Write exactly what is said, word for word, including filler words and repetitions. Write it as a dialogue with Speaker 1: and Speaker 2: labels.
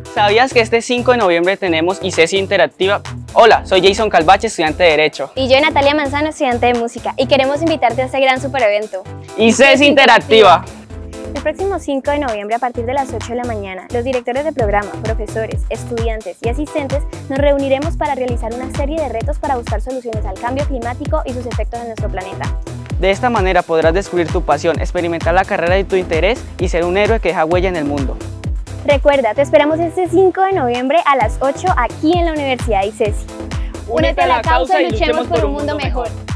Speaker 1: ¿Sabías que este cinco de noviembre tenemos ICESI Interactiva? Hola, soy Jason Calvache, estudiante de Derecho.
Speaker 2: Y yo, Natalia Manzano, estudiante de Música, y queremos invitarte a este gran super evento.
Speaker 1: ICESI Interactiva.
Speaker 2: El próximo cinco de noviembre, a partir de las ocho de la mañana, los directores de programa, profesores, estudiantes y asistentes nos reuniremos para realizar una serie de retos para buscar soluciones al cambio climático y sus efectos en nuestro planeta.
Speaker 1: De esta manera podrás descubrir tu pasión, experimentar la carrera de tu interés y ser un héroe que deja huella en el mundo.
Speaker 2: Recuerda, te esperamos este cinco de noviembre a las ocho aquí en la Universidad ICESI. Únete a la causa y luchemos por un mundo mejor.